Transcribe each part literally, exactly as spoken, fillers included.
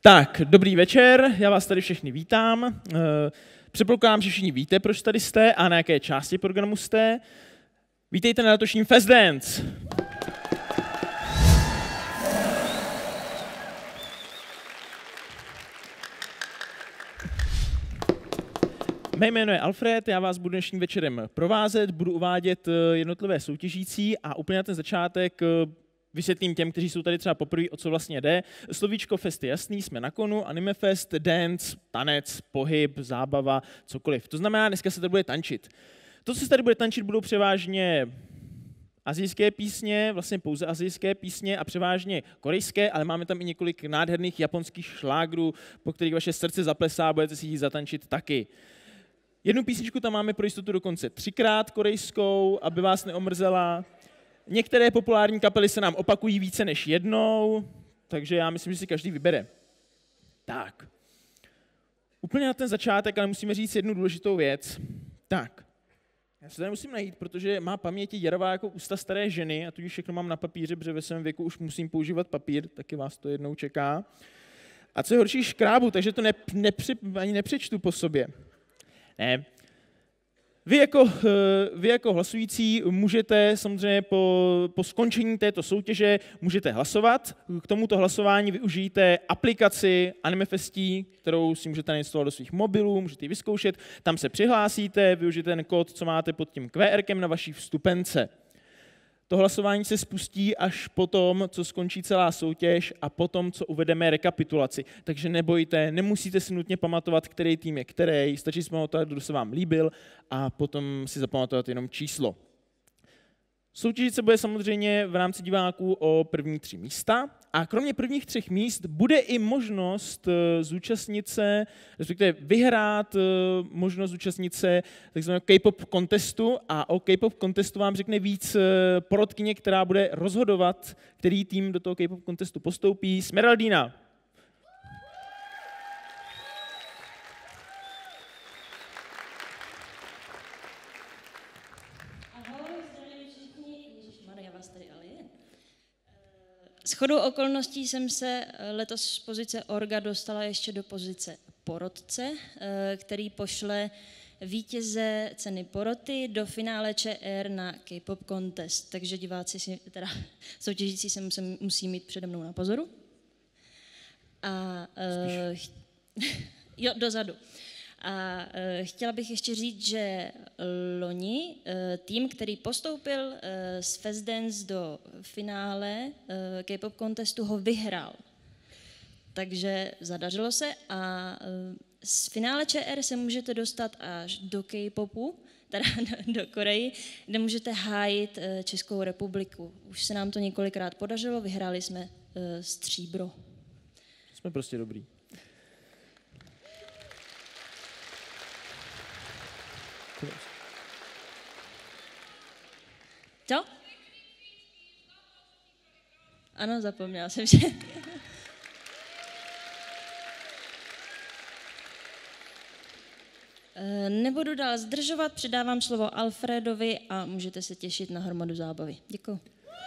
Tak, dobrý večer, já vás tady všechny vítám. Předpokládám, že všichni víte, proč tady jste a na jaké části programu jste. Vítejte na letošním Fest Dance. Mé jméno je Alfred, já vás budu dnešním večerem provázet, budu uvádět jednotlivé soutěžící a úplně na ten začátek vysvětlím těm, kteří jsou tady třeba poprvé, o co vlastně jde. Slovíčko fest je jasný, jsme na konu, anime fest, dance, tanec, pohyb, zábava, cokoliv. To znamená, dneska se tady bude tančit. To, co se tady bude tančit, budou převážně asijské písně, vlastně pouze asijské písně a převážně korejské, ale máme tam i několik nádherných japonských šlágrů, po kterých vaše srdce zaplesá, budete si ji zatančit taky. Jednu písničku tam máme pro jistotu dokonce třikrát korejskou, aby vás neomrzela. Některé populární kapely se nám opakují více než jednou, takže já myslím, že si každý vybere. Tak. Úplně na ten začátek, ale musíme říct jednu důležitou věc. Tak. Já se tady musím najít, protože má paměť děravá jako ústa staré ženy a tudíž všechno mám na papíře, protože ve svém věku už musím používat papír, taky vás to jednou čeká. A co je horší, škrábu, takže to ne, nepři, ani nepřečtu po sobě. Ne. Vy jako, vy jako hlasující můžete samozřejmě po, po skončení této soutěže můžete hlasovat. K tomuto hlasování využijte aplikaci Animefestí, kterou si můžete nainstalovat do svých mobilů, můžete ji vyzkoušet. Tam se přihlásíte, využijte ten kód, co máte pod tím Q R kem na vaší vstupence. To hlasování se spustí až potom, co skončí celá soutěž a potom, co uvedeme rekapitulaci. Takže nebojte, nemusíte si nutně pamatovat, který tým je který, stačí si pamatovat, kdo se vám líbil a potom si zapamatovat jenom číslo. Soutěžit se bude samozřejmě v rámci diváků o první tři místa a kromě prvních třech míst bude i možnost zúčastnit se, respektive vyhrát možnost zúčastnit se takzvaného K-pop contestu a o K-pop contestu vám řekne víc porotkyně, která bude rozhodovat, který tým do toho K-pop contestu postoupí. Smeraldina. Shodou okolností jsem se letos z pozice orga dostala ještě do pozice porotce, který pošle vítěze ceny poroty do finále ČR na K-pop contest. Takže diváci, si, teda soutěžící se musí, musí mít přede mnou na pozoru. A uh, jo, dozadu. A uh, chtěla bych ještě říct, že loni uh, tým, který postoupil uh, z Fest Dance do finále uh, K-pop contestu, ho vyhrál. Takže zadařilo se a uh, z finále ČR se můžete dostat až do K-popu, teda do, do Koreji, kde můžete hájit uh, Českou republiku. Už se nám to několikrát podařilo, vyhráli jsme uh, stříbro. Jsme prostě dobrý. Co? Ano, zapomněla jsem, že... Nebudu dál zdržovat, předávám slovo Alfredovi a můžete se těšit na hromadu zábavy. Děkuji.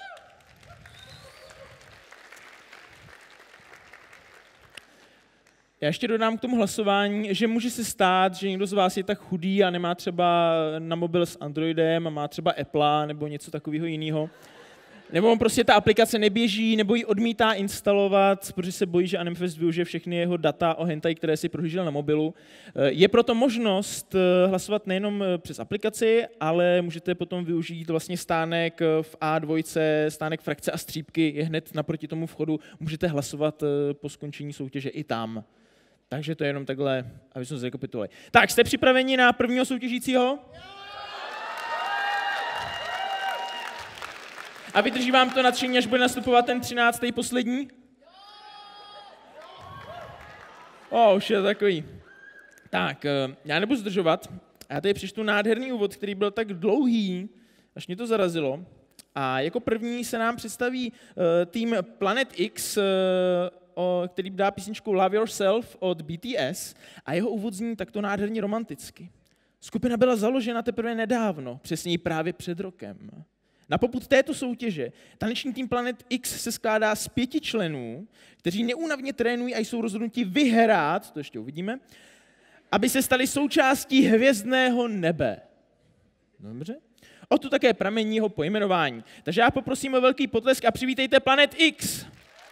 Já ještě dodám k tomu hlasování, že může se stát, že někdo z vás je tak chudý a nemá třeba na mobil s Androidem a má třeba Apple nebo něco takového jiného. Nebo prostě ta aplikace neběží, nebo ji odmítá instalovat, protože se bojí, že Animefest využije všechny jeho data o hentai, které si prohlížel na mobilu. Je proto možnost hlasovat nejenom přes aplikaci, ale můžete potom využít vlastně stánek v A dva, stánek frakce a střípky je hned naproti tomu vchodu. Můžete hlasovat po skončení soutěže i tam. Takže to je jenom takhle, aby jsme se rekapitulovali. Tak, jste připraveni na prvního soutěžícího? A vydrží vám to nadšení, až bude nastupovat ten třináctý poslední? O, už je takový. Tak, já nebudu zdržovat. Já tady přečtu nádherný úvod, který byl tak dlouhý, až mě to zarazilo. A jako první se nám představí tým Planet X, který dá písničku Love Yourself od B T S a jeho úvod zní takto nádherně romanticky. Skupina byla založena teprve nedávno, přesněji právě před rokem. Na popud této soutěže taneční tým Planet X se skládá z pěti členů, kteří neúnavně trénují a jsou rozhodnuti vyhrát, to ještě uvidíme, aby se stali součástí hvězdného nebe. Dobře. O to také pramení jeho pojmenování. Takže já poprosím o velký potlesk a přivítejte Planet X.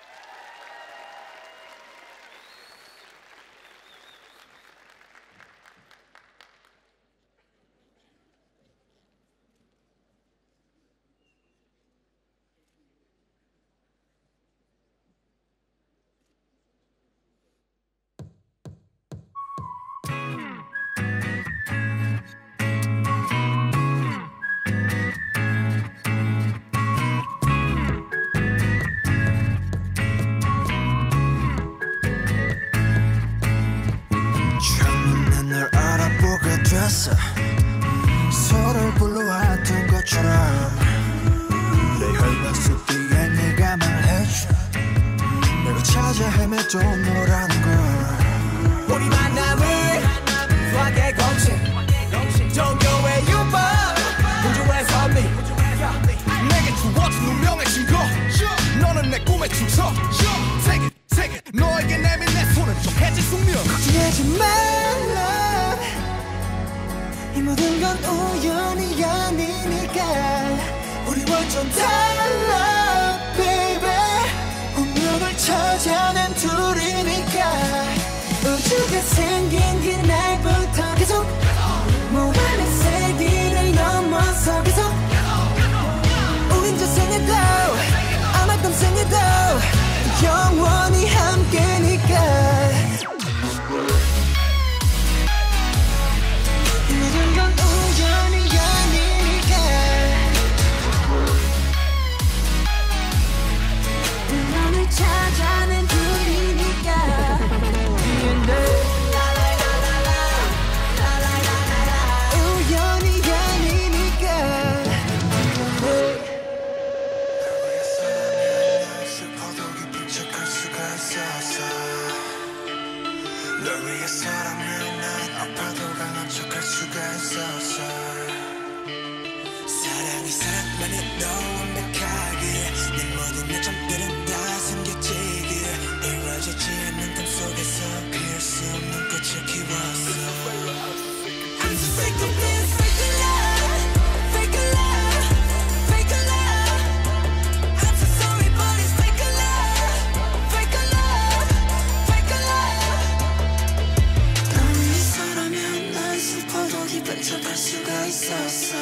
서로를 불러왔던 것처럼 내 혈관 속 뒤에 네가 말해줘 내가 찾아 헤매도 너라는 걸 우리 만남을 수학의 공식 종교의 유법 우주의 섭리 내게 주어진 운명의 증거 너는 내 꿈의 주석 Take it, take it 너에게 내민 내 손은 좀 해질 숙명 걱정하지 말라 이 모든 건 우연이 아니니까 우리 완전 달라 baby 운명을 찾아낸 둘이니까 우주가 생긴 그날부터 계속 무한의 세기를 넘어서 계속 우린 저 생에도 아마 떤 생에도 영원히 함께니까 찾아낸 둘이니까 우연이 아니니까 슬퍼도 기쁜 척할 수가 있었어 널 위해서라면 난 아파도 강한 척할 수가 있었어 사랑이 사랑만이 너 완벽하게 내 모든 내 점들은 다 숨겨지길 이루어지지 않는 꿈 속에서 피할 수 없는 꽃을 키웠어 I'm so sick of this fake love fake love fake love I'm so sorry but it's fake love fake love fake love 널 위해서라면 난 슬퍼도 기쁜 척할 수가 있었어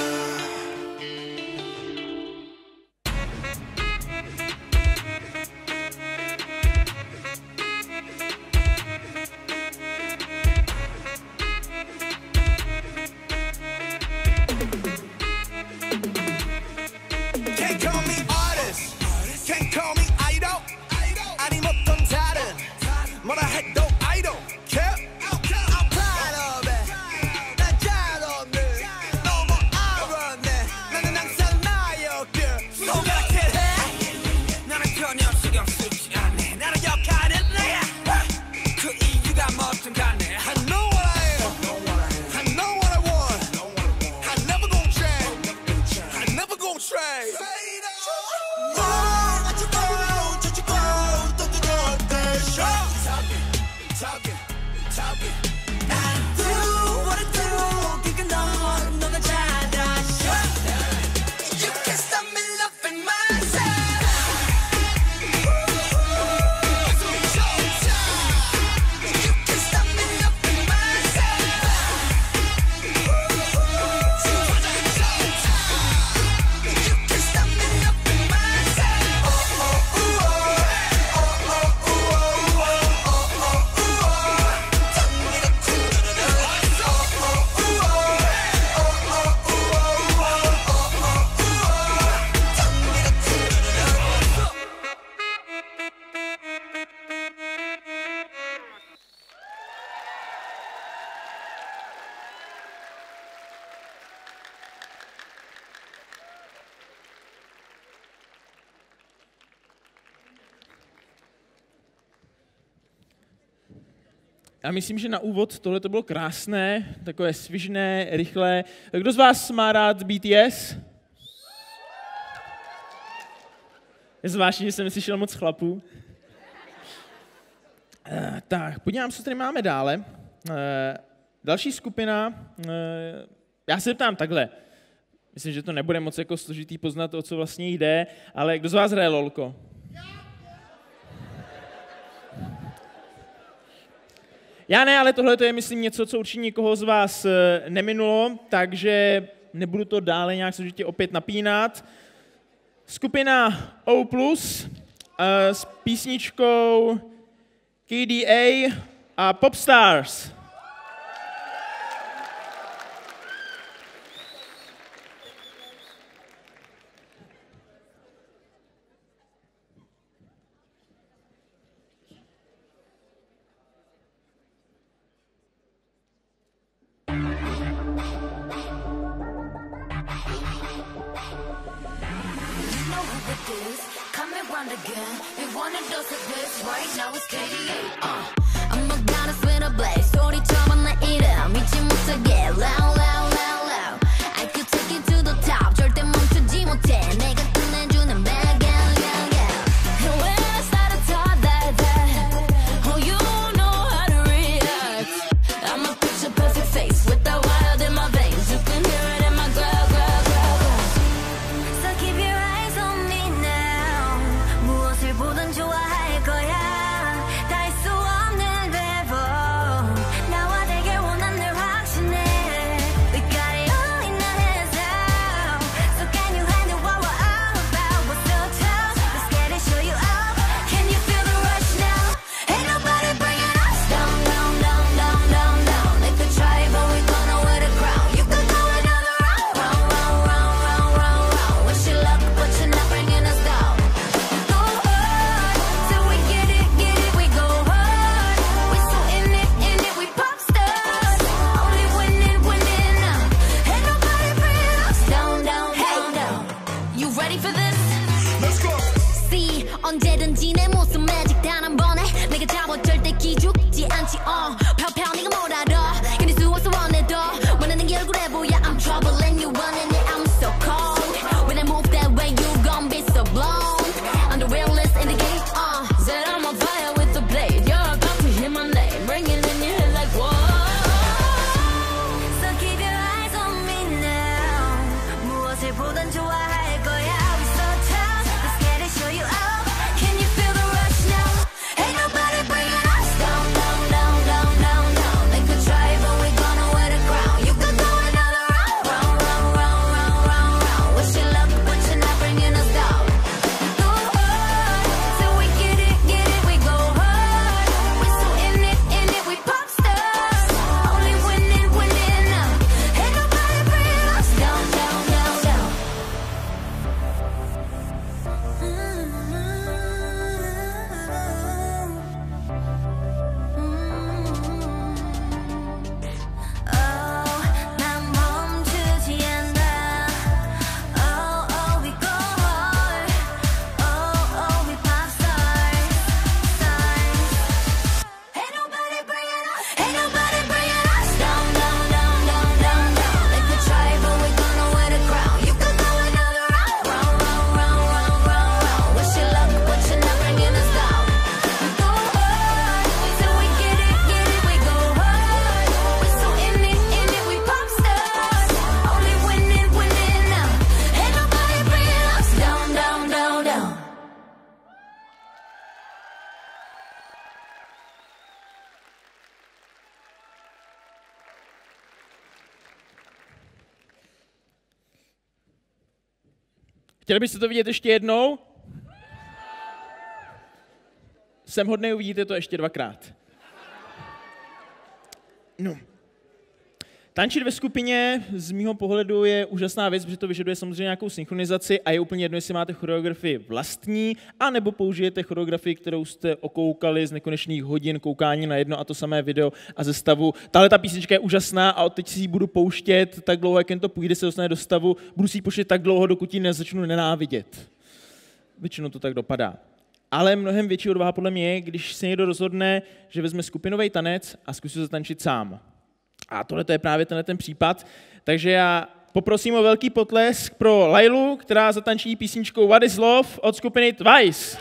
Já myslím, že na úvod tohle to bylo krásné, takové svižné, rychlé. Kdo z vás má rád B T S? Je zvláštní, že jsem slyšel moc chlapů. Uh, tak, podívám se, co tady máme dále. Uh, další skupina, uh, já se ptám takhle. Myslím, že to nebude moc jako složitý poznat, o co vlastně jde, ale kdo z vás hraje lolko? Já ne, ale tohle je, myslím, něco, co určitě nikoho z vás neminulo, takže nebudu to dále nějak složitě opět napínat. Skupina O plus s písničkou K D A a Popstars. Chtěli byste to vidět ještě jednou? Jsem hodnej, uvidíte to ještě dvakrát. No. Tančit ve skupině z mýho pohledu je úžasná věc, protože to vyžaduje samozřejmě nějakou synchronizaci a je úplně jedno, jestli máte choreografii vlastní, anebo použijete choreografii, kterou jste okoukali z nekonečných hodin koukání na jedno a to samé video a ze stavu. Tahle ta písnička je úžasná a teď si ji budu pouštět tak dlouho, jak jen to půjde, se dostane do stavu, budu si ji pouštět tak dlouho, dokud ji nezačnu nenávidět. Většinou to tak dopadá. Ale mnohem větší odvaha podle mě je, když se někdo rozhodne, že vezme skupinový tanec a zkusí zatančit sám. A tohle to je právě tenhle ten případ. Takže já poprosím o velký potlesk pro Lailu, která zatančí písničkou What is Love od skupiny Twice.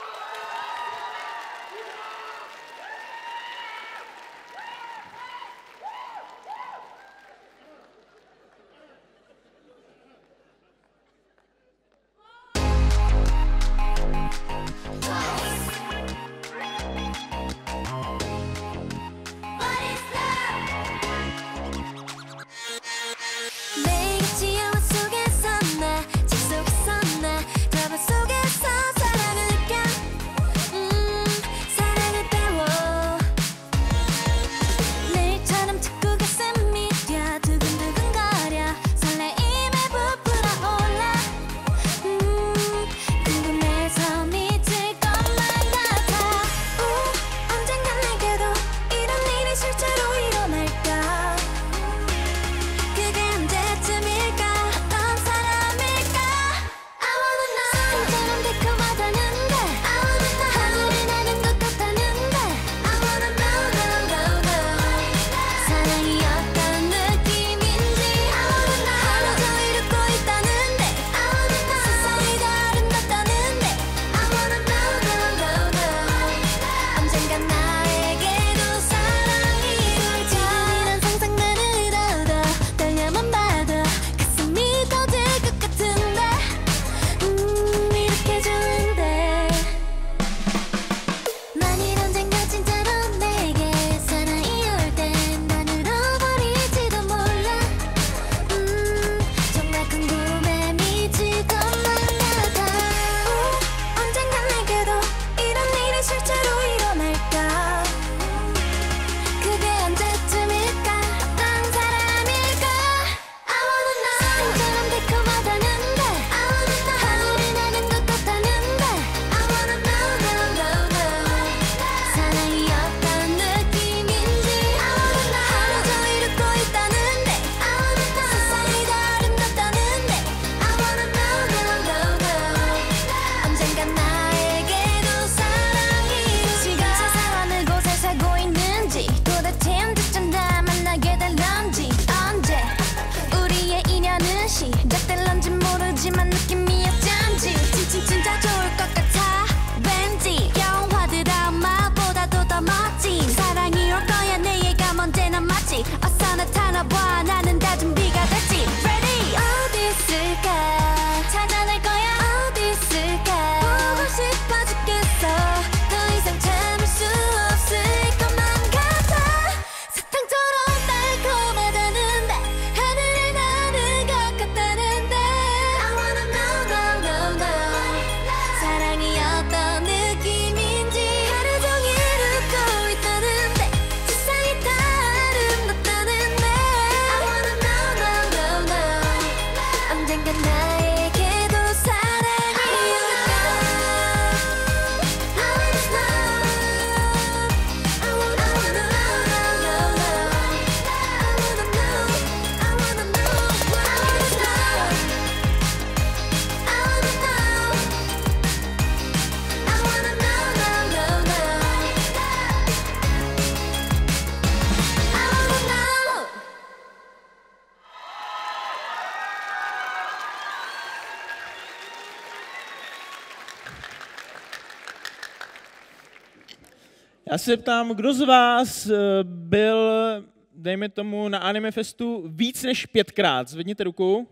Já se ptám, kdo z vás byl, dejme tomu, na Anime Festu víc než pětkrát? Zvedněte ruku.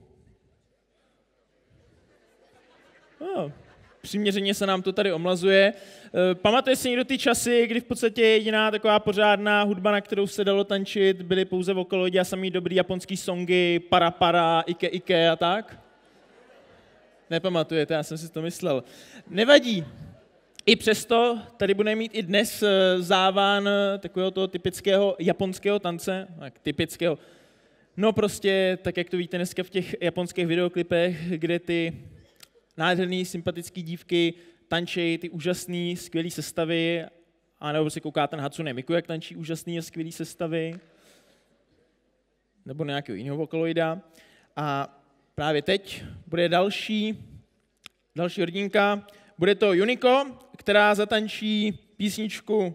Oh, přiměřeně se nám to tady omlazuje. Pamatuje si někdo ty časy, kdy v podstatě jediná taková pořádná hudba, na kterou se dalo tančit, byly pouze vokalodi a samý dobrý japonský songy, para para, ike ike a tak? Nepamatujete, já jsem si to myslel. Nevadí. I přesto tady budeme mít i dnes závan takového toho typického japonského tance, tak typického, no prostě tak, jak to víte dneska v těch japonských videoklipech, kde ty nádherný, sympatický dívky tančí ty úžasný, skvělý sestavy, anebo se koukáte na Hatsune Miku, jak tančí úžasný a skvělý sestavy, nebo nějakého jiného vokaloida. A právě teď bude další, další hrdinka. Bude to Juniko, která zatančí písničku,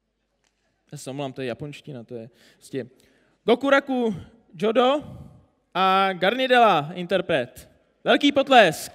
já se omlám, to je japonština, to je vlastně Gokuraku Jodo a Garnidela, interpret. Velký potlesk.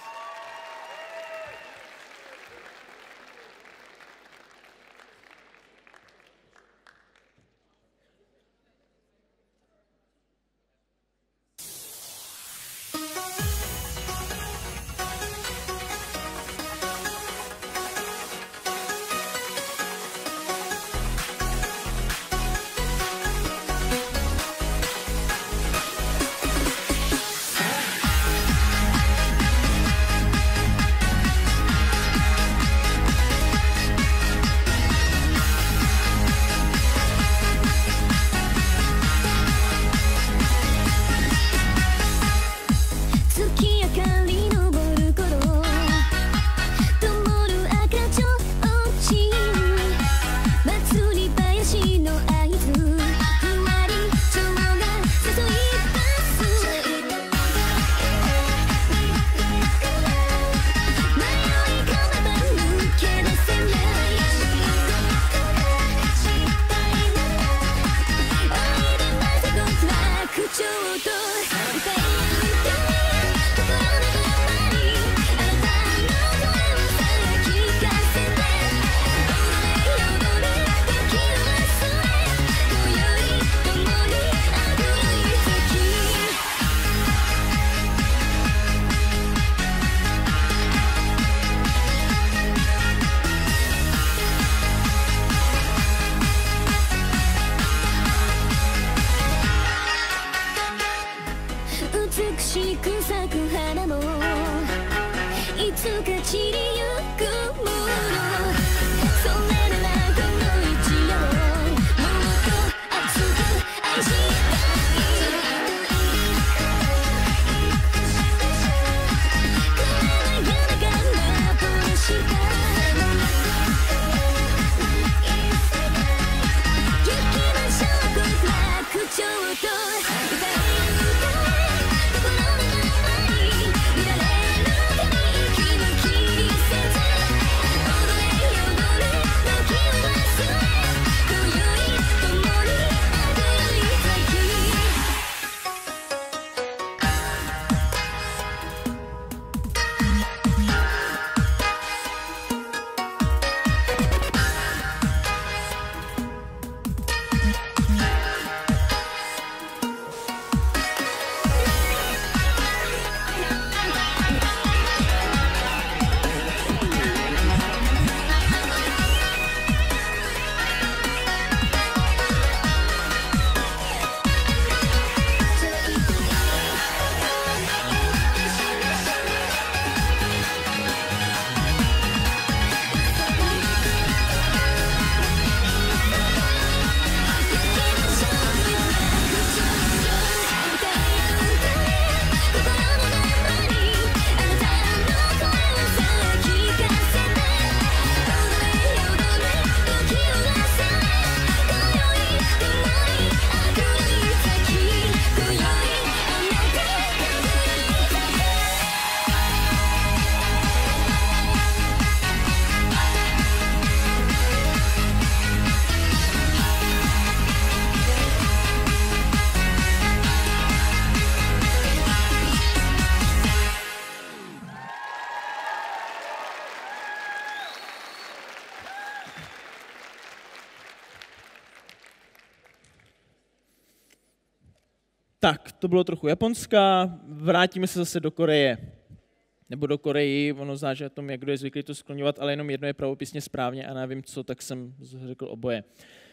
Tak, to bylo trochu Japonska, vrátíme se zase do Koreje. Nebo do Koreji, ono záleží na tom, jak kdo je zvyklý to skloňovat, ale jenom jedno je pravopisně správně a nevím co, tak jsem řekl oboje.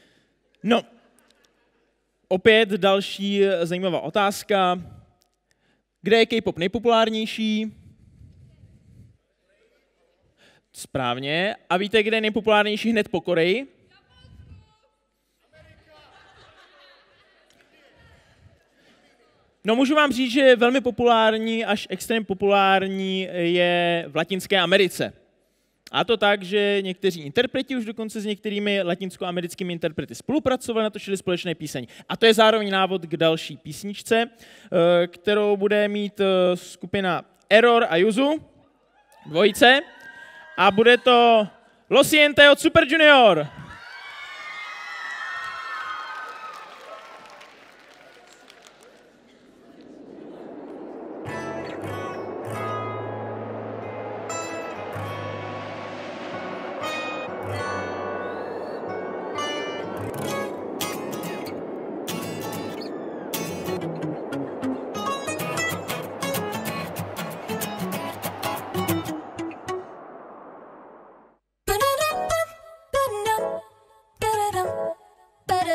No, opět další zajímavá otázka. Kde je K-pop nejpopulárnější? Správně. A víte, kde je nejpopulárnější hned po Koreji? No, můžu vám říct, že velmi populární, až extrémně populární je v Latinské Americe. A to tak, že někteří interpreti už dokonce s některými latinskoamerickými interprety spolupracovali, natočili společné píseň. A to je zároveň návod k další písničce, kterou bude mít skupina Error a Yuzu, dvojice. A bude to Lo Siente od Super Junior.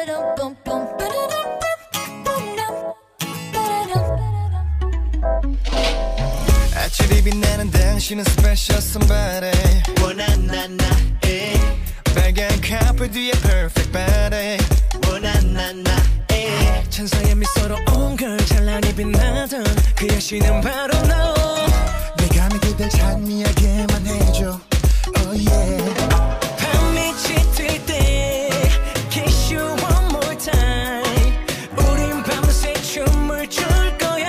아침이 빛나는 당신은 special somebody 원한나 나의 빨간 카페 뒤에 perfect body 원한나 나의 천사의 미소로 온 걸 찬란히 빛나던 그 여신은 바로 너 내가 믿을 찬미하게만 해줘 oh yeah 밤이 짙을 때 kiss you one more time 우린 밤새 춤을 출 거야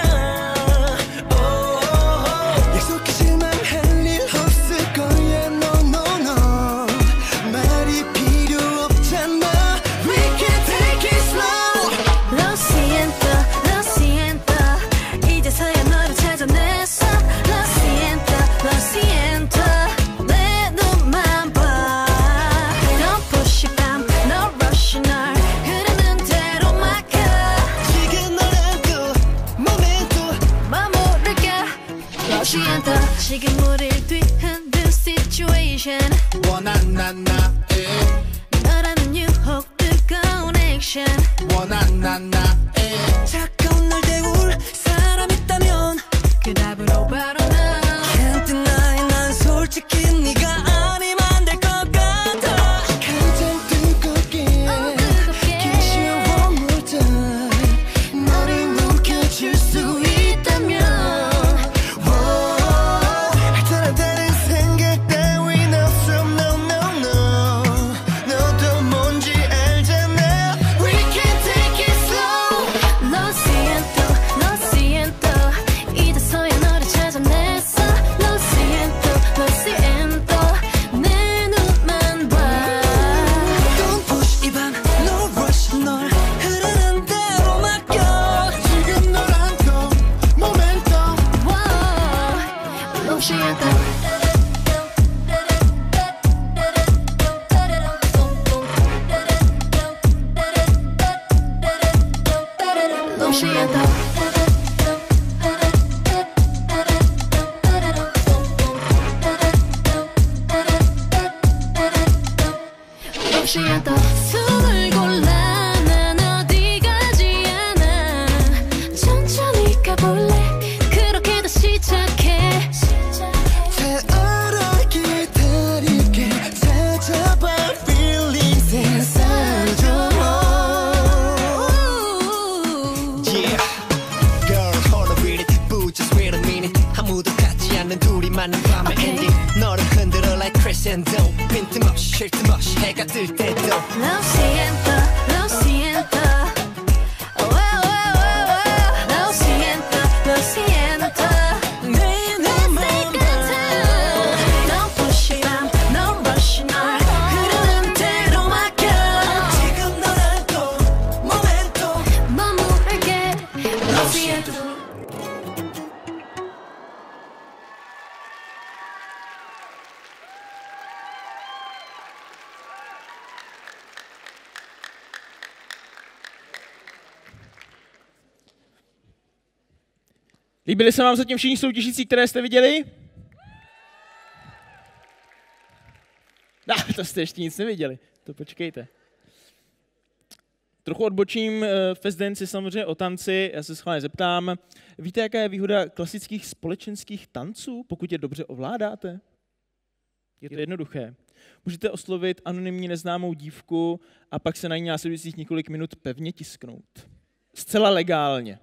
약속하지만 할 일 없을 거야 no no no 말이 필요 없잖아 we can take it slow Lo siento, lo siento 이제서야 너를 찾아냈어 Lo siento, lo siento 내 눈만 봐 Don't push it down, no rush 널 흐르는 대로 맡겨 지금 너랑도 momento 머무를게 Lo siento 지금 우릴 뒤흔든 situation 원한나 나의 너라는 유혹 뜨거운 액션 원한나 나의 자꾸 널 때울 사람 있다면 그 답으로 바로 나 Can't deny 난 솔직히 네가 아니면 안 될 것 같아 가장 뜨겁게 Kiss you one more time 너를 뭉켜줄 수 있다면 Whoa 다른 생각 따윈 없어 no no no 너도 뭔지 알잖아 We can take it slow Lo siento, lo siento 이제서야 너를 찾아냈어 Lo siento, lo siento 내 눈만 봐 Don't push 이 밤 no rush 널 흐르는 대로 맡겨 지금 너랑도 momento Wow, Lo siento Lo siento Lo siento 숨을 골라 난 어디 가지 않아 천천히 가볼래 그렇게 다시 시작해 태어나 기다릴게 찾아봐 feelings inside your Yeah Girl hold on with it boo just wait a minute 아무도 같지 않는 둘이만의 밤의 Okay. ending 너를 흔들어 like crescendo 빈틈없이 쉴 틈 없이 해가 뜰 때도 Lo siento, lo siento Oh, oh, oh, oh, oh. Lo siento, lo siento 내 눈만 봐 Don't push it down, no rush 널 흐르는 대로 맡겨 지금 너랑도 momento 머무를게 Lo siento Líbily se vám zatím všichni soutěžící, které jste viděli? No, to jste ještě nic neviděli, to počkejte. Trochu odbočím, Fest Dance je samozřejmě o tanci, já se schválně zeptám. Víte, jaká je výhoda klasických společenských tanců, pokud je dobře ovládáte? Je to jednoduché. Můžete oslovit anonymní neznámou dívku a pak se na ní následujících několik minut pevně tisknout. Zcela legálně.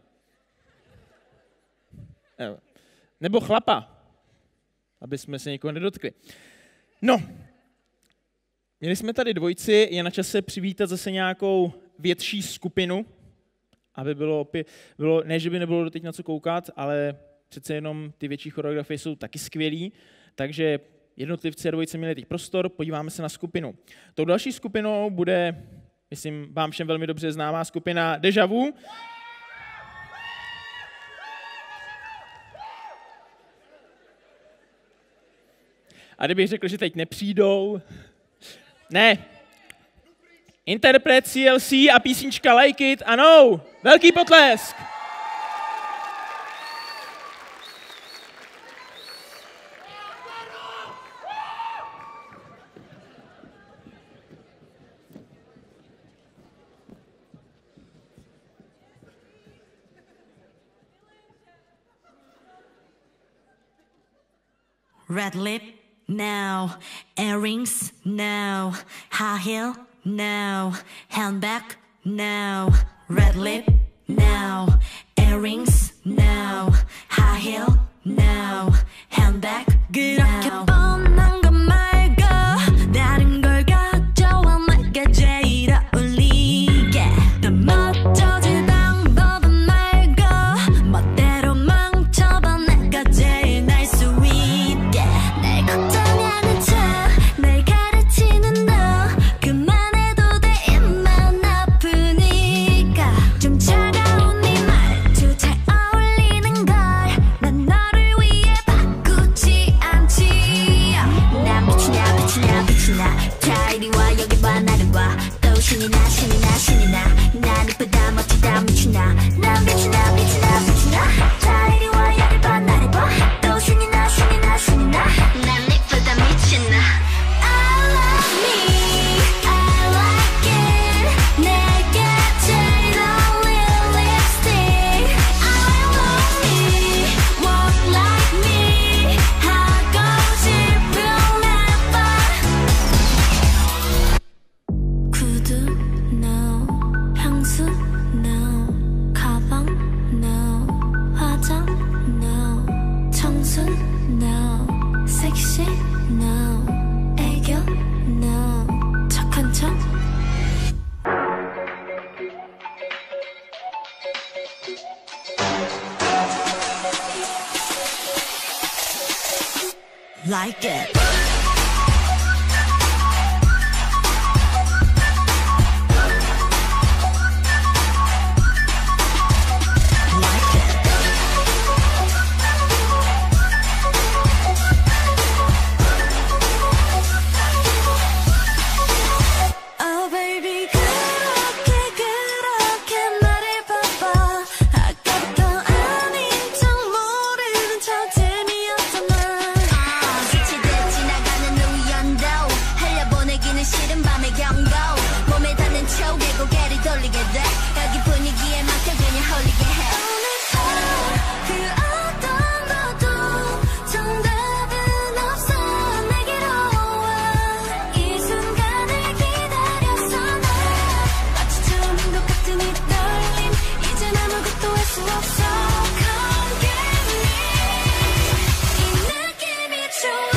Nebo chlapa, aby jsme se někoho nedotkli. No, měli jsme tady dvojici, je na čase přivítat zase nějakou větší skupinu, aby bylo, opět, bylo ne, že by nebylo doteď na co koukat, ale přece jenom ty větší choreografie jsou taky skvělý, takže jednotlivci a dvojice měli teď prostor, podíváme se na skupinu. Tou další skupinou bude, myslím, vám všem velmi dobře známá skupina Deja Vu. A kdybych řekl, že teď nepřijdou, ne. Interpret C L C a písnička Like It, ano, velký potlesk. red lip, no. Earrings, no. High heel, no. Handbag, no. Red lip, no. Earrings, no. High heel, no. Handbag, 그렇게 no. 뻔한 것 말고 다른 걸 가져와 내가 제일 어울리게 더 멋져질 방법은 말고 멋대로 망쳐봐 내가 제일 날 수 있게 날 걱정하는 척 날 가르치는 너 그만해도 돼 입만 아프니까 좀 차가운 네 말투 잘 어울리는 걸 난 너를 위해 바꾸지 않지 난 빛이 나 빛이 나 빛이 나 자 이리 와 여기 봐 나를 봐 또 신이 나 신이 나 신이 나난 이쁘다 멋지다 미치나 난 빛이 나 빛이 나 빛이 나자 이리 와 여기 봐 나를 봐또 신이 나 신이 나 신이 나난 이쁘다 미치나 I love me I like it 내게 제일 어울리는 립스틱 I love me walk like me 하고 싶은 랩 구두 no 향수 no 가방 no 화장 no 청순 no 섹시 no 애교 no 착한 척 like it Oh baby 그렇게 그렇게 나를 봐봐 아까부터 아닌 척 모르는 척 재미없잖아 아 스치듯 지나가는 우연도 흘려보내기는 싫은 밤의 경고 몸에 닿는 촉에 고개를 돌리게 돼 여기 분위기에 맡겨 그냥 홀리게 해 오늘 그 어떤 것도 정답은 없어 내게로 와 이 순간을 기다렸어 나 마치 처음인 것 같은 이 떨림 이젠 아무것도 할 수 없어 Come get me 이 느낌이 좋아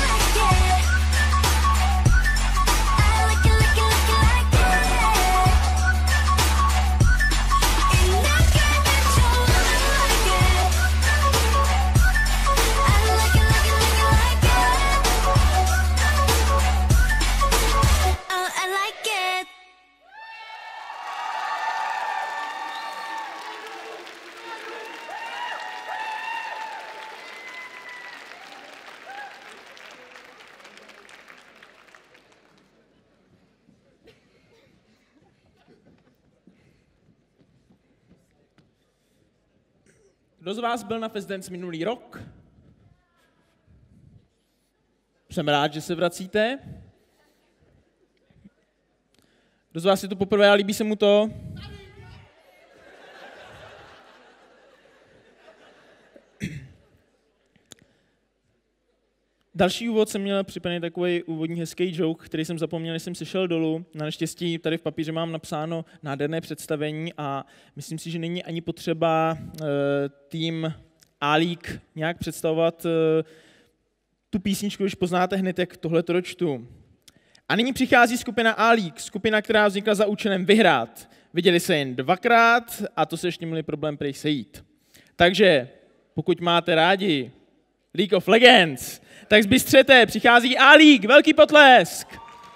I like it I like it like it like it like it 이 느낌이 좋아 like it I like it like it like it like it Oh I like it Kdo z vás byl na Fest Dance minulý rok? Jsem rád, že se vracíte. Kdo z vás je tu poprvé a líbí se mu to? Další úvod jsem měl připravený takový úvodní hezký joke, který jsem zapomněl, než jsem se šel dolů. Na neštěstí tady v papíře mám napsáno nádherné představení a myslím si, že není ani potřeba uh, tým A-League nějak představovat uh, tu písničku, když poznáte hned, jak tohle to dočtu. A nyní přichází skupina A-League, skupina, která vznikla za účelem vyhrát. Viděli se jen dvakrát a to se ještě měli problém prý sejít. Takže pokud máte rádi League of Legends, tak zbystřete, přichází A-League, velký potlesk!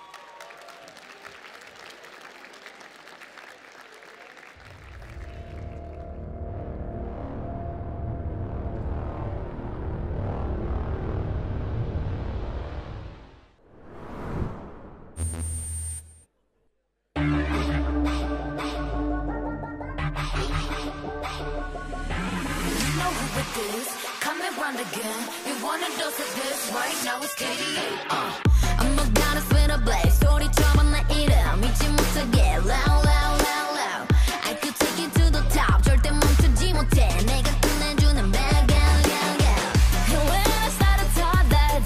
Again, you wanna dose of this right now it's K D A. Uh. I'm a goddess with a blaze. 소리처럼 내 이름 잊지 못하게 loud, loud, loud, loud. I could take you to the top. 절대 멈추지 못해. 내가 끝내주는 bad girl, girl, girl. And when I start to talk that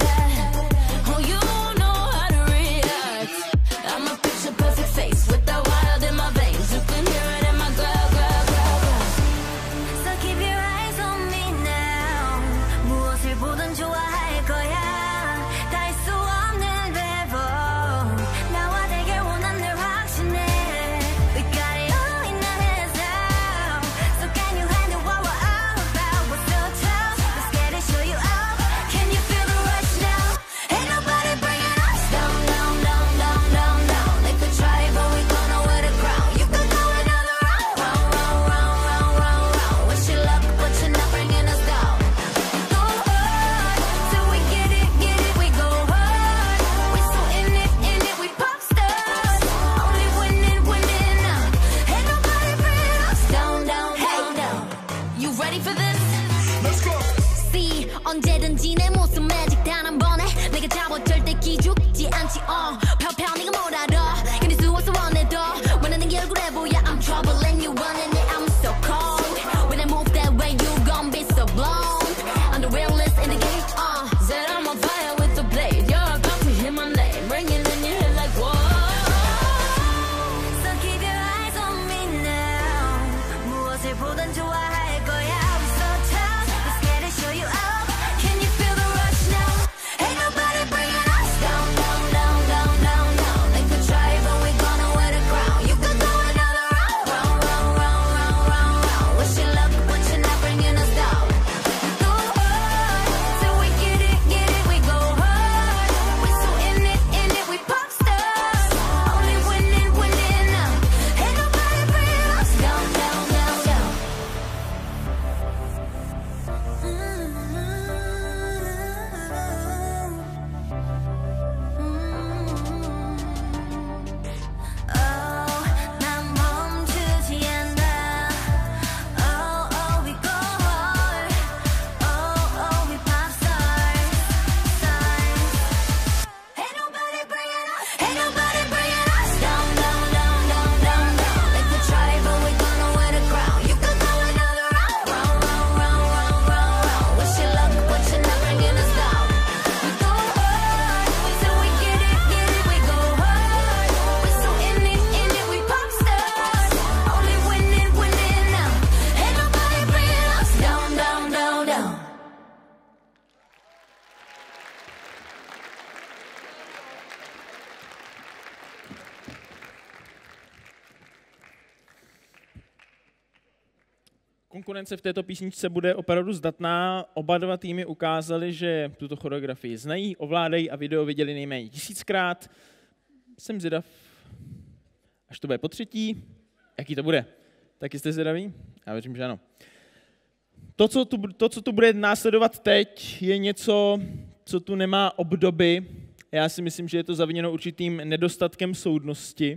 konkurence v této písničce bude opravdu zdatná. Oba dva týmy ukázali, že tuto choreografii znají, ovládají a video viděli nejméně tisíckrát. Jsem zvědav, až to bude po třetí, jaký to bude. Taky jste zvědaví? Já věřím, že ano. To co, tu, to, co tu bude následovat teď, je něco, co tu nemá obdoby. Já si myslím, že je to zaviněno určitým nedostatkem soudnosti.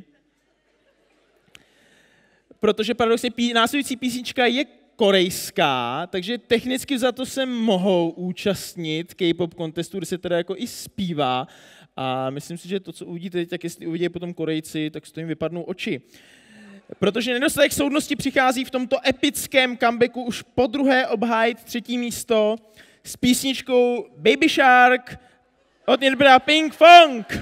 Protože paradoxně pí, následující písnička je korejská, takže technicky za to se mohou účastnit K-pop contestu, kde se teda jako i zpívá. A myslím si, že to, co uvidíte teď, tak jestli uvidí potom Korejci, tak z toho jim vypadnou oči. Protože nedostatek soudnosti přichází v tomto epickém comebacku už po druhé obhájit třetí místo s písničkou Baby Shark od interpreta Pink Funk.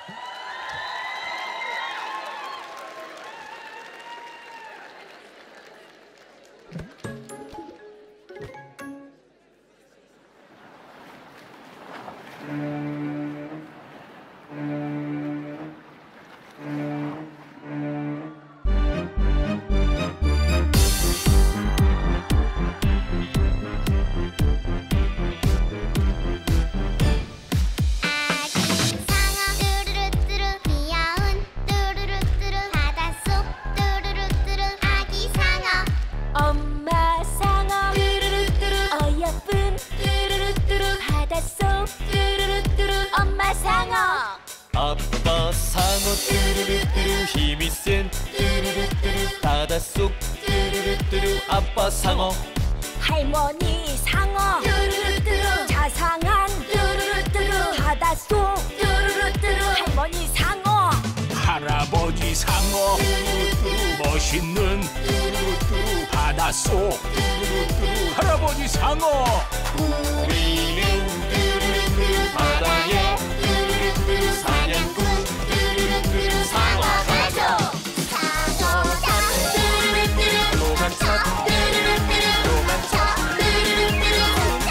아빠 상어 뚜루루뚜루 힘이 센 뚜루루뚜루 바닷속 뚜루루뚜루 아빠 상어 할머니 상어 뚜루루뚜루 자상한 뚜루루뚜루 바닷속 뚜루루뚜루 할머니 상어 할아버지 상어 뚜루뚜루 멋있는 뚜루뚜루 바닷속 뚜루뚜루 할아버지 상어 우리는 뚜루루뚜루 바다에 뚜루루뚜루 사냥꾼 뚜루루뚜루 상어 가족 상어다 뚜루루뚜루 도망쳐 뚜루루뚜루 도망쳐 뚜루루뚜루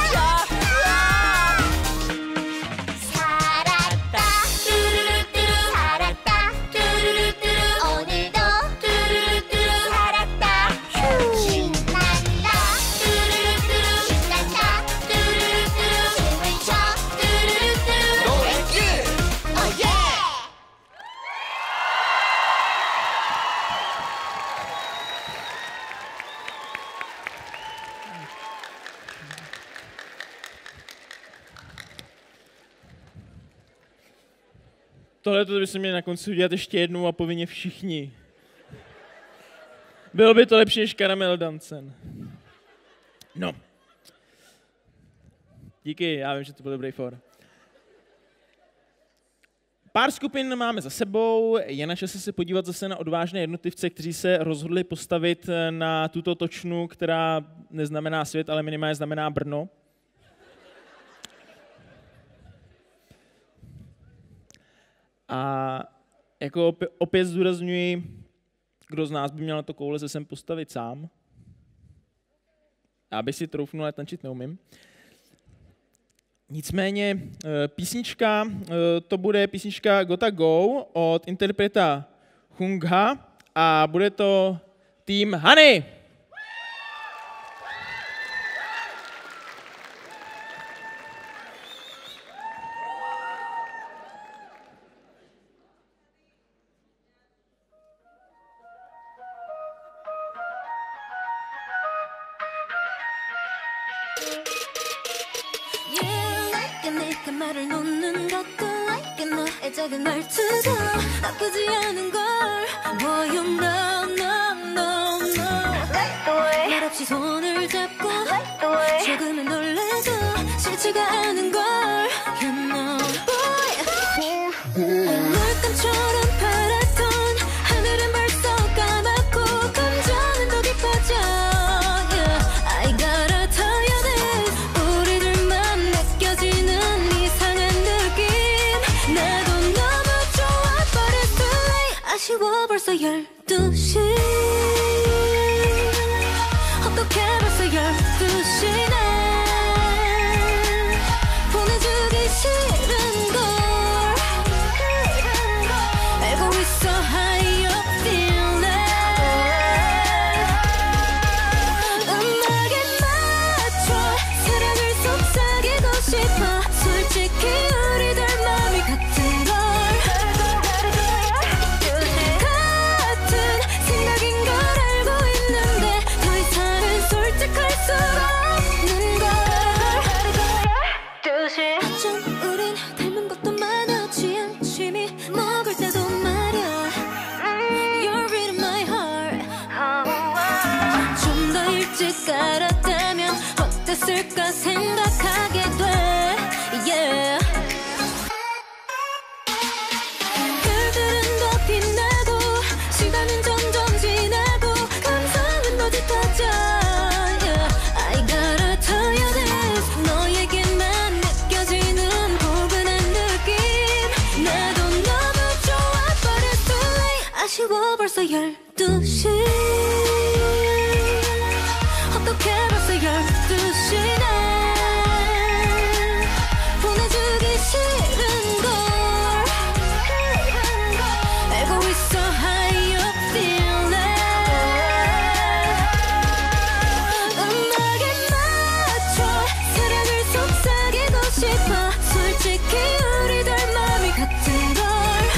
살았다 뚜루루뚜루 살았다 뚜루루뚜루 오늘도 뚜루루뚜루 살았다 신난다 뚜루루뚜루 신난다 뚜루루뚜루 춤을 춰 뚜루루뚜루 노래길 오예 Tohle to bychom měli na konci udělat ještě jednou a povinně všichni. Bylo by to lepší než Karamel Dancen. No. Díky, já vím, že to byl dobrý for. Pár skupin máme za sebou, je na čase se podívat zase na odvážné jednotlivce, kteří se rozhodli postavit na tuto točnu, která neznamená svět, ale minimálně znamená Brno. A jako opět, opět zdůrazňuji, kdo z nás by měl na to koule se sem postavit sám. Já bych si troufnul, ale tančit neumím. Nicméně písnička, to bude písnička Gotta Go od interpreta Hungha a bude to tým Honey. 내가 말을 놓는 것도 like 너의 작은 말투도 나쁘지 않은 걸 Boy you know no no no like the way 말 없이 손을 잡고 like the way 조금은 놀래도 싫지가 않은 걸 You know Boy 물감처럼 파랗던 하늘은 벌써 까맣고 감정은 더 깊어져 Yeah I gotta tell you this 우리들만 느껴지는 이상한 느낌 나도 너무 좋아 but it's too late 아쉬워 벌써 열두 시 어떡해 벌써 열두 시네 보내주기 싫은걸 알고 있어 how you feeling 음 굳이 깔았다면 어땠을까 생각하게 돼 yeah. 별들은 더 빛나고 시간은 점점 지나고 감성은 더 짙어져 yeah. I gotta tell you this 너에게만 느껴지는 포근한 느낌 나도 너무 좋아 but it's too late 아쉬워 벌써 열두 시 어떻게 벌써 열두 시네 보내주기 싫은걸 알고 있어 how you feeling 음악에 맞춰 사랑을 속삭이고 싶어 솔직히 우리들 마음이 같은 걸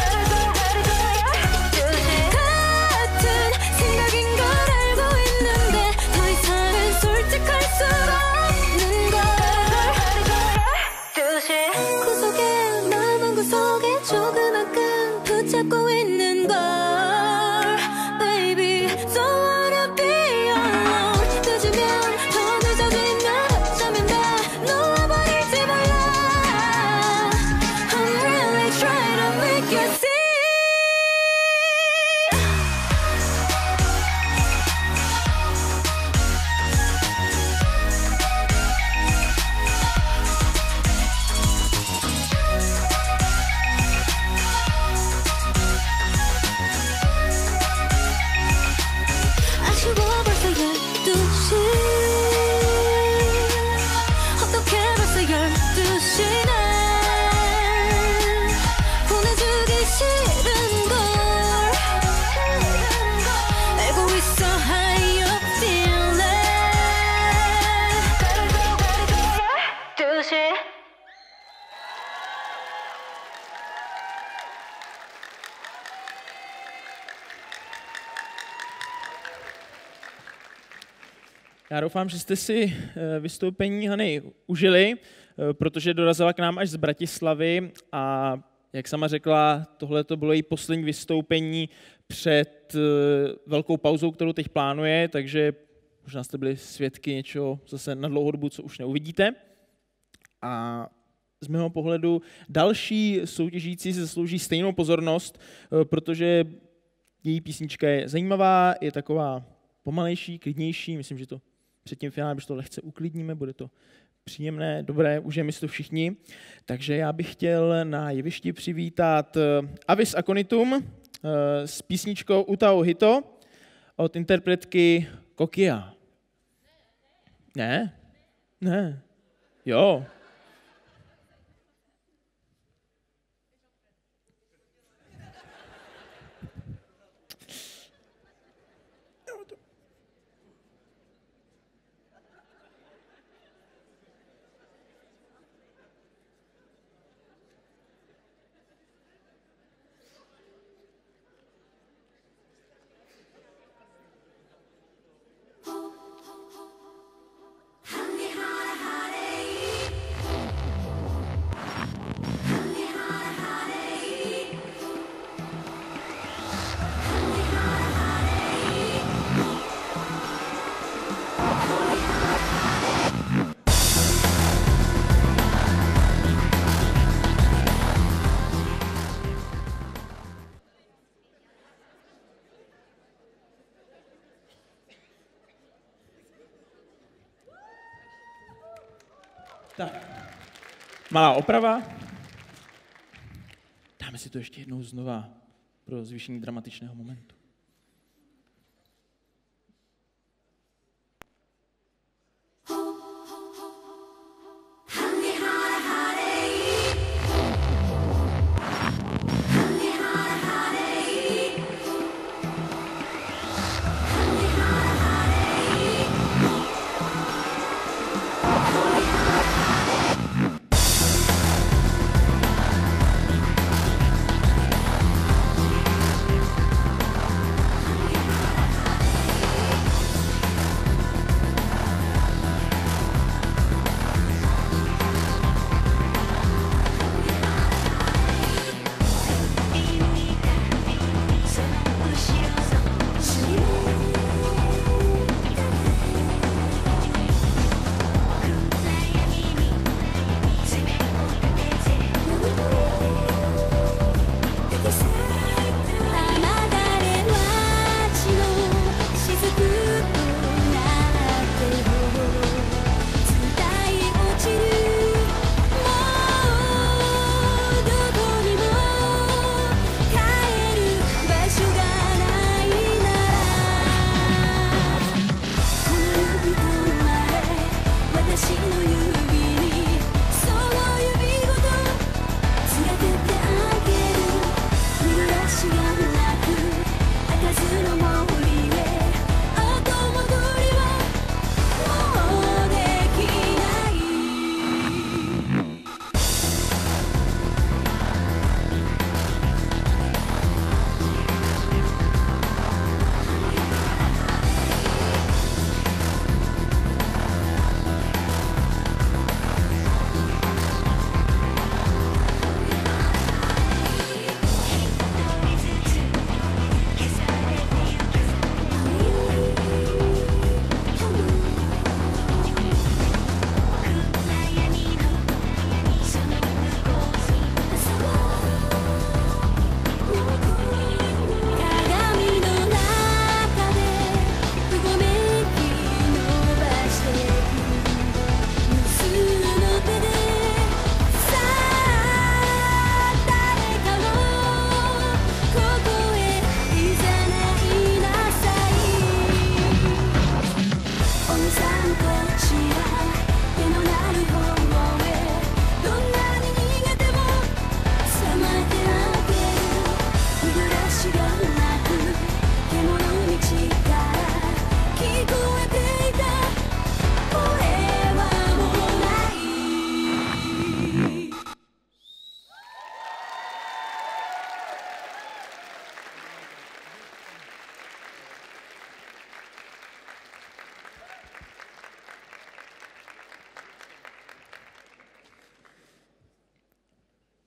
같은 생각인 걸 알고 있는데 더 이상은 솔직할 수 없는 걸 구석에 마음은 구석에 조그만큼 붙잡고 있는 걸 Baby don't wanna be alone 늦으면 더 늦어지면 어쩌면 다 놓아버릴지 몰라 I'm really trying to make you see 아쉬워 벌써 열두 시 어떻게 벌써 열두 시네 보내주기 싫은걸 알고 있어 how you feeling 열두 시 Já doufám, že jste si eh, vystoupení Hany užili, eh, protože dorazila k nám až z Bratislavy a jak sama řekla, tohle to bylo její poslední vystoupení před eh, velkou pauzou, kterou teď plánuje, takže možná jste byli svědky něčeho zase na dlouhou dobu, co už neuvidíte. A z mého pohledu další soutěžící si zaslouží stejnou pozornost, eh, protože její písnička je zajímavá, je taková pomalejší, klidnější, myslím, že to před tím finálem, když to lehce uklidníme, bude to příjemné, dobré, užijeme si to všichni. Takže já bych chtěl na jevišti přivítat Avis Aconitum s písničkou Utao Hito od interpretky Kokia. Ne? Ne. Jo. Tak, malá oprava. Dáme si to ještě jednou znova pro zvýšení dramatičného momentu.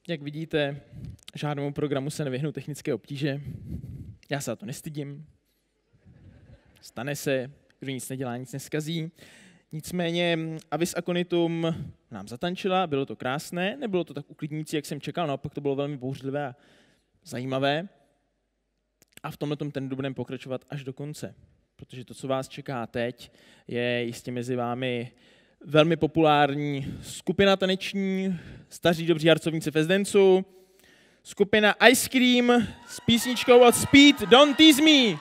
Jak vidíte, žádnému programu se nevyhnou technické obtíže. Já se za to nestydím. Stane se, kdo nic nedělá, nic neskazí. Nicméně Avis Aconitum nám zatančila, bylo to krásné, nebylo to tak uklidňující, jak jsem čekal, naopak to bylo velmi bouřlivé a zajímavé. A v tomhle trendu budeme pokračovat až do konce, protože to, co vás čeká teď, je jistě mezi vámi velmi populární skupina taneční, staří dobří harcovníci Fast Danceu, skupina Ice Cream s písničkou od Speed Don't Tease Me.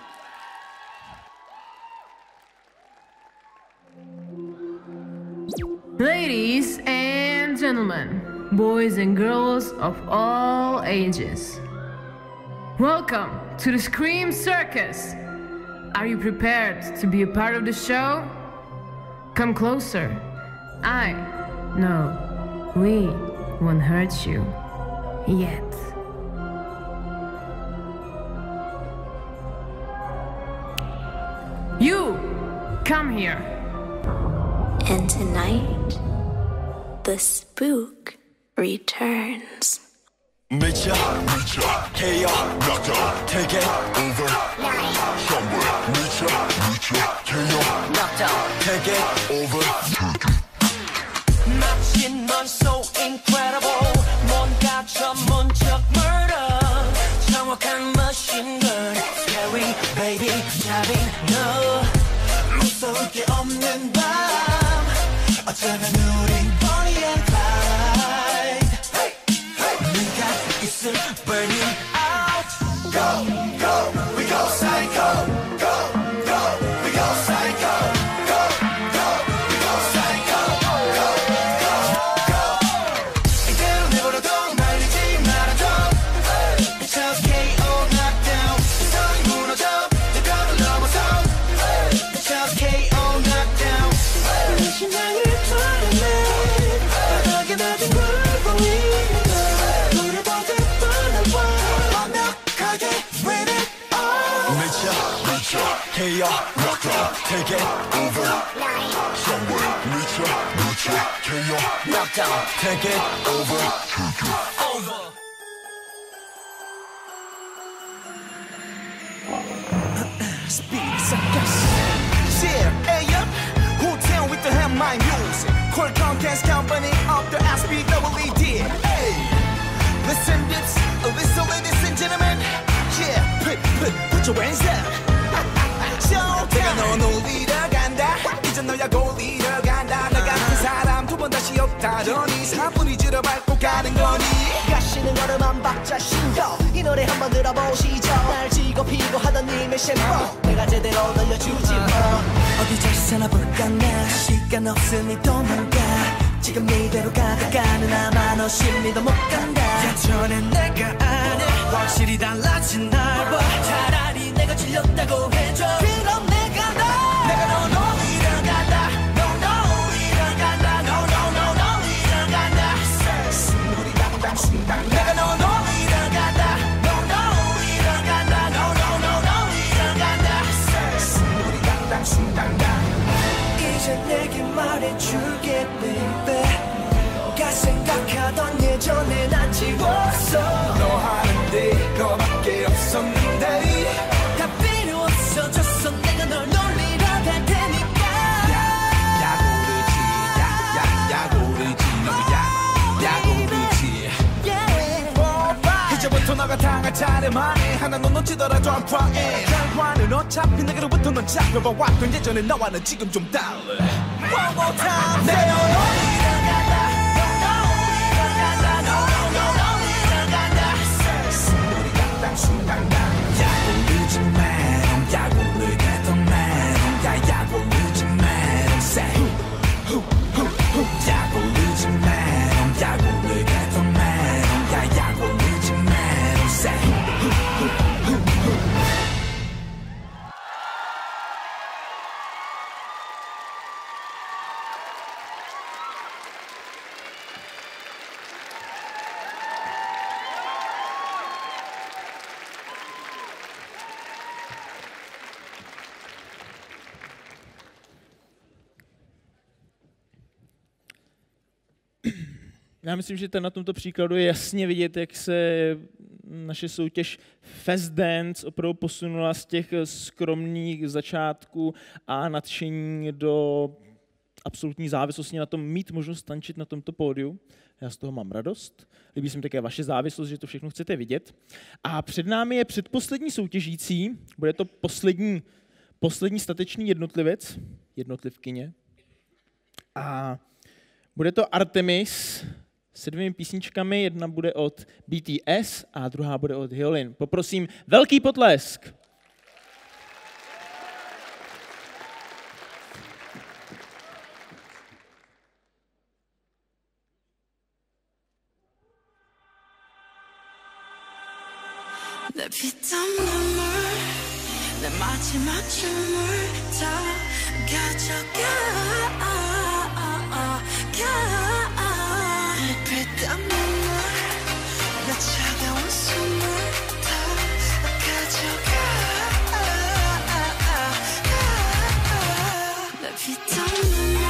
Ladies and gentlemen, boys and girls of all ages, welcome to the Scream Circus. Are you prepared to be a part of the show? Come closer. I know we won't hurt you yet. You, come here. And tonight, the spook returns. 미쳐 미쳐 케어 락다 take it over somewhere 미쳐 미쳐 케어 락다 take it over 마치 넌 so incredible 뭔가 전문적 murder 정확한 machine gun scary baby 잡인 너 무서울 게 없는 밤 어쩌면 우린 Bonnie and Clyde 네가 있을 burning out Go, go, we go psycho Go, go, we go psycho Go, go, we go psycho Go, go, go 이대로 내버려둬 말리지 말아줘 It's okay, all knockdown 세상이 무너져 내 벽을 넘어서 It's okay, all knockdown 내 심장을 털어내 바닥에 낮은 굴곡이 불을 보듯 불러와 완벽하게 win it all 미쳐 미쳐 케어 락다 take it over somewhere 미쳐 미쳐 케어 락다 take it over take it over Speed circus Yeah, hey up Hotel with the headline music Core Comcast company of the S P W E D Hey Listen this, listen ladies and gentlemen Yeah, put, put, put your hands up 내가 너 놀리러 간다 이제 너야 골리러 간다 나 같은 사람 두 번 다시 없다더니 사뿐히 줄여밟고 가는 거니 가시는 걸음한 박자 신경 이 노래 한번 들어보시죠 날 지고 피고 하던 님의 შემpo 내가 제대로 늘려주지 뭐 어디 잘 살아볼까 나 시간 없으니 도망가 지금 이대로 가다가는 아마 너 심리도 못 간다 예전에 내가 아냐 확실히 달라진 날 봐 차라리 내가 질렸다고 해줘 그럼 내가 너 내가 너 놀리러 간다 No no 이러 간다 No no no no 이러 간다 스물이 당당 숭당 내가 너 놀리러 간다 No no 이러 간다 No no no no 이러 간다 스물이 당당 숭당당 이제 내게 말해줄게 baby 가 생각하던 예전에 난 지웠어 너 하는데 그거밖에 없었는데 다 필요 없어졌어 내가 널 놀리러 갈 테니까 야, 야 고르지 야, 야, 야 고르지 너야 야 고르지 yeah. 이제부터 너가 당할 차례만 해 하나 넌 놓치더라 don't cry 결과는 어차피 내게로부터 넌 잡혀봐왔던 예전에 너와는 지금 좀 달라 One more time 내가 널 놀리러 간다 야구르지 마렴 야구를 가던 마렴 야 야구르지 마렴 say 야구르지 마렴 야구를 가던 마렴 야 야구르지 마렴 say Já myslím, že ten na tomto příkladu je jasně vidět, jak se naše soutěž Fest Dance opravdu posunula z těch skromných začátků a nadšení do absolutní závislosti na tom mít možnost tančit na tomto pódiu. Já z toho mám radost. Líbí se mi také vaše závislost, že to všechno chcete vidět. A před námi je předposlední soutěžící. Bude to poslední, poslední statečný jednotlivec, jednotlivkyně. A bude to Artemis se dvěmi písničkami. Jedna bude od B T S a druhá bude od Hyolyn. Poprosím velký potlesk. 내 피땀 눈물 내 마지막 춤을 다 가져가 내 피땀 눈물 내 차가운 숨을 다 가져가 내 피땀 눈물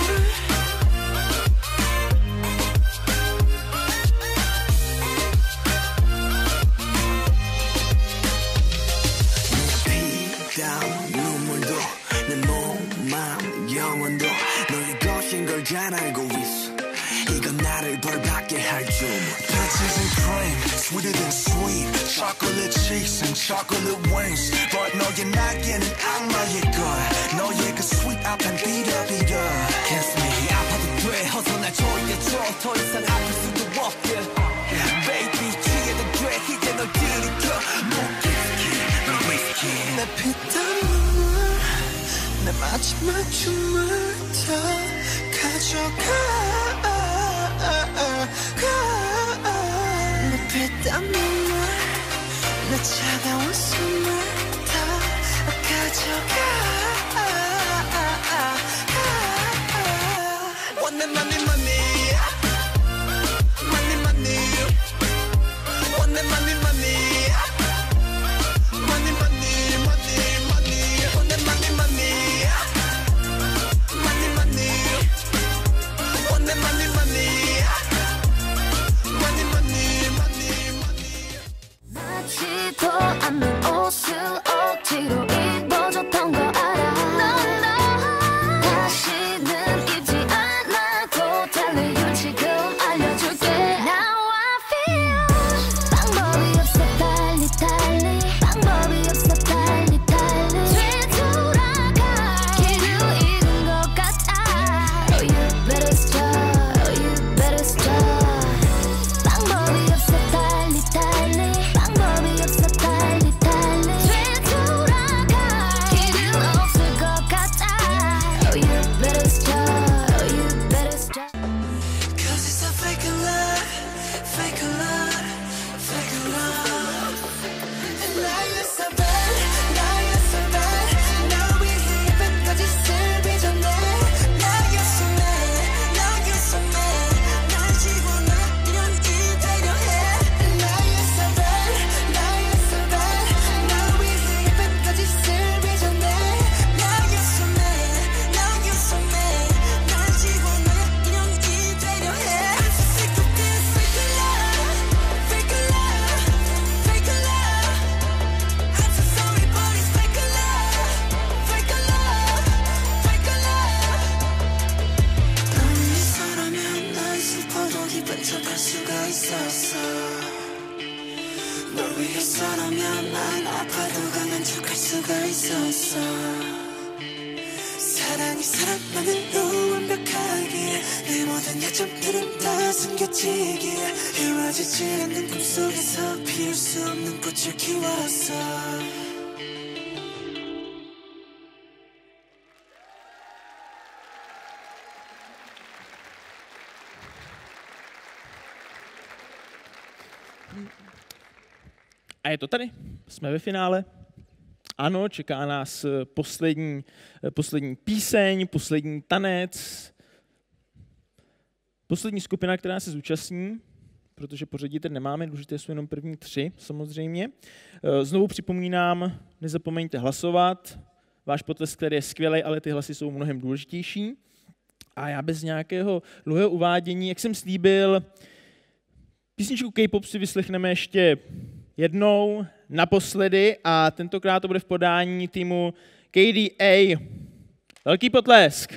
눈물도 내 몸, 맘, 영혼도 너의 것인 걸 잘 알고 있어 이건 나를 벌받게 할 줄 Peaches and cream, sweeter than sweet Chocolate cheeks and chocolate wings But 너의 날개는 악마의 걸 너의 그 sweet 앞엔 비려비려 Kiss me 아파도 돼 어서 날 조이해줘 더 이상 아플 수도 없게 Baby 취해도 돼 이제 널 들이켜 내 피땀 눈물 내 마지막 춤을 다 가져가 내 피땀 눈물 내 차가운 숨을 다 가져가 원내 money money money money 원내 money money money money 맞지도 않는 옷을 억지로 입어줬던 거 알아 다시는 입지 않아도 달래 이유를 지금 알려줄게 Now I feel 방법이 없어 달리 달리 방법이 없어 달리 달리 뒤돌아가 길을 잃은 것 같아 Oh you better stop Oh you better stop 방법이 없어 달리 달리 방법이 없어 달리 달리 뒤돌아가 길은 없을 것 같아 Oh you better stop Oh you better stop Cause it's a fake love fake love fake love And now you're so bad now you're so bad Now we're here but 거짓을 빚어내 Now you're so mad now you're so mad 날 지고 나 이런 이 배려해 And now you're so bad now you're so bad Now we're here but 거짓을 빚어내 Now you're so mad now you're so mad 날 지고 나 이런 이 배려해 I'm so sick of this fake love fake love fake love I'm so sorry but it's fake love fake love fake love 널 위해서라면 난 슬퍼도 기쁜 척할 수가 있었어 널 위해서라면 난 아파도 강한 척할 수가 있었어 사랑이 사랑만으로 완벽하기에 내 모든 약점들은 다 숨겨지기에 이루어지지 않는 꿈속에서 피울 수 없는 꽃을 키웠어 A je to tady. Jsme ve finále. Ano, čeká nás poslední, poslední píseň, poslední tanec. Poslední skupina, která se zúčastní, protože pořadí teď nemáme, důležité jsou jenom první tři samozřejmě. Znovu připomínám, nezapomeňte hlasovat. Váš potlesk, který je skvělý, ale ty hlasy jsou mnohem důležitější. A já bez nějakého dlouhého uvádění, jak jsem slíbil, Písničku K-pop si vyslechneme ještě jednou, naposledy a tentokrát to bude v podání týmu K D A. Velký potlesk.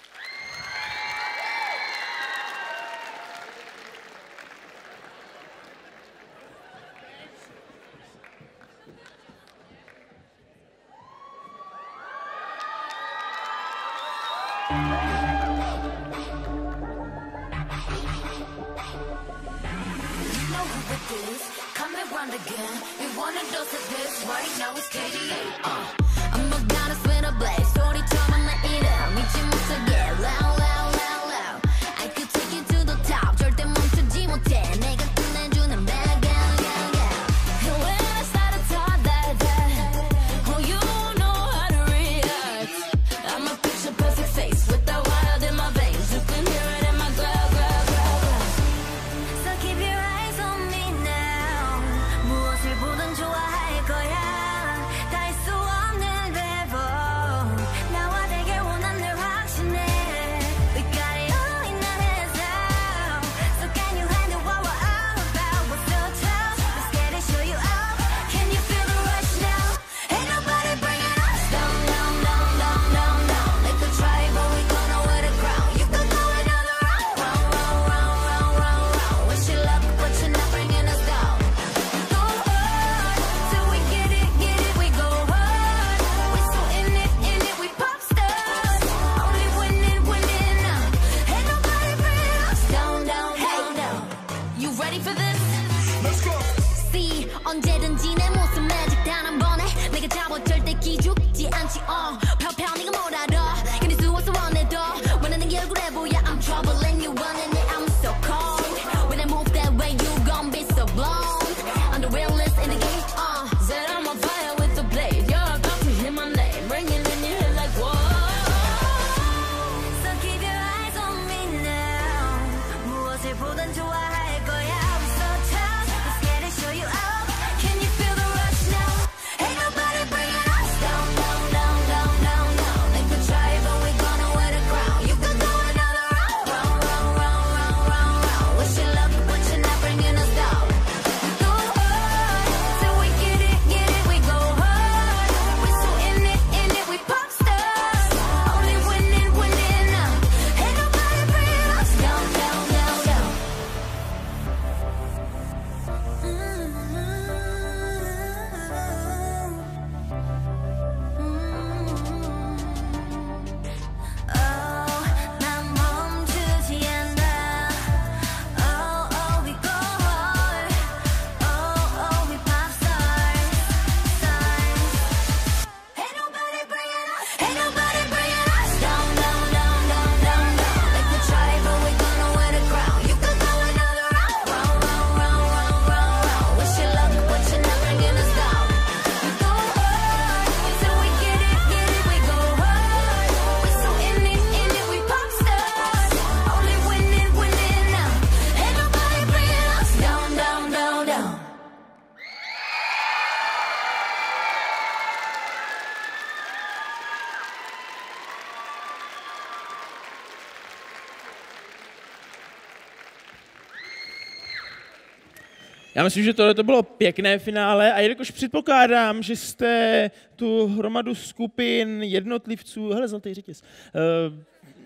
Já myslím, že tohle to bylo pěkné finále a jelikož předpokládám, že jste tu hromadu skupin, jednotlivců, hele, zlatý řetěz, uh,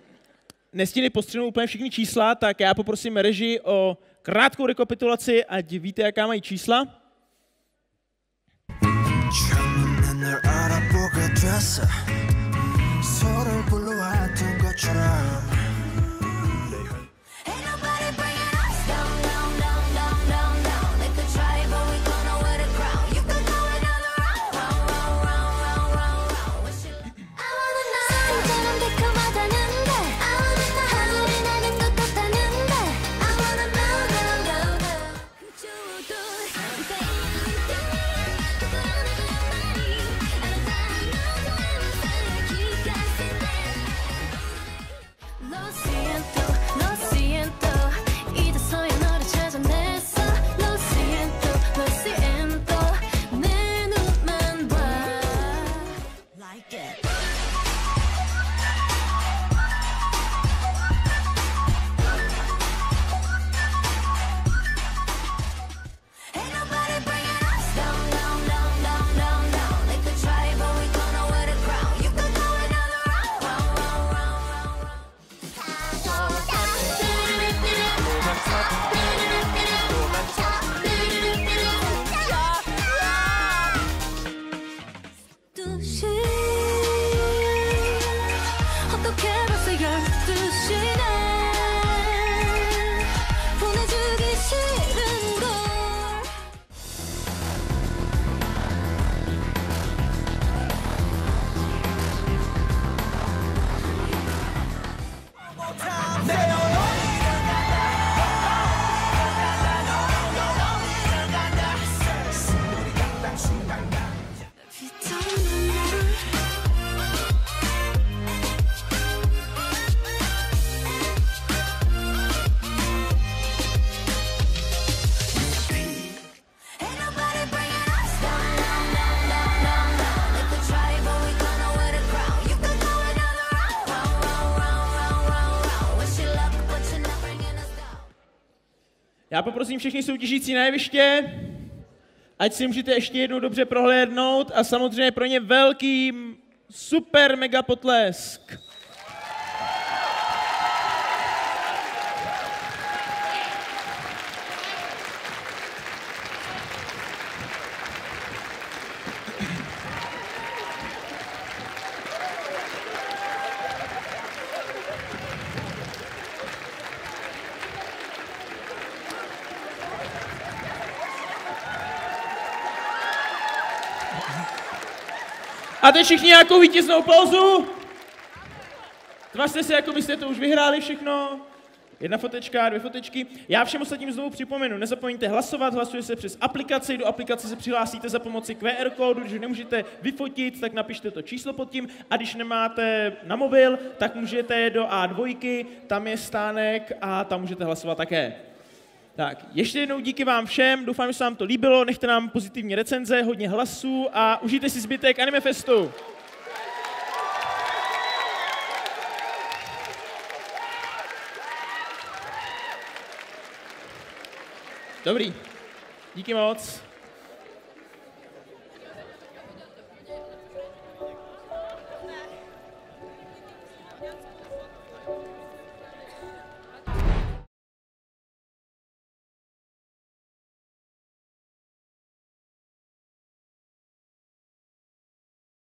nestihli postřehnout úplně všechny čísla, tak já poprosím režii o krátkou rekapitulaci, ať víte, jaká mají čísla. 어떻게 벌써 열두 시네 보내주기 싫은걸 Já poprosím všechny soutěžící na jeviště, ať si můžete ještě jednou dobře prohlédnout a samozřejmě pro ně velký super mega potlesk. A teď všichni nějakou vítěznou pauzu. Tvařte se, jako byste to už vyhráli všechno. Jedna fotečka, dvě fotečky. Já všem ostatním znovu připomenu, nezapomeňte hlasovat, hlasuje se přes aplikaci, do aplikace se přihlásíte za pomoci Q R kódu, když nemůžete vyfotit, tak napište to číslo pod tím a když nemáte na mobil, tak můžete do A dva, tam je stánek a tam můžete hlasovat také. Tak, ještě jednou díky vám všem, doufám, že se vám to líbilo, nechte nám pozitivní recenze, hodně hlasů a užijte si zbytek Anime Festu. Dobrý, díky moc.